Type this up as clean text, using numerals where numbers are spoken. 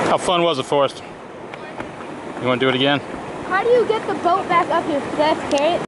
How fun was it, Forrest? You want to do it again? How do you get the boat back up here? Do I have to carry it?